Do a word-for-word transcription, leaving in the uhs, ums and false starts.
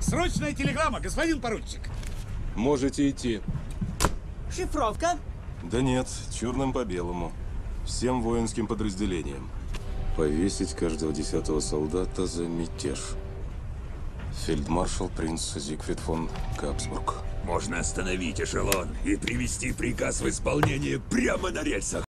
Срочная телеграмма, господин поручик. Можете идти. Шифровка? Да нет, черным по белому. Всем воинским подразделениям. Повесить каждого десятого солдата за мятеж. Фельдмаршал принц Зигфрид фон Габсбург. Можно остановить эшелон и привести приказ в исполнение прямо на рельсах.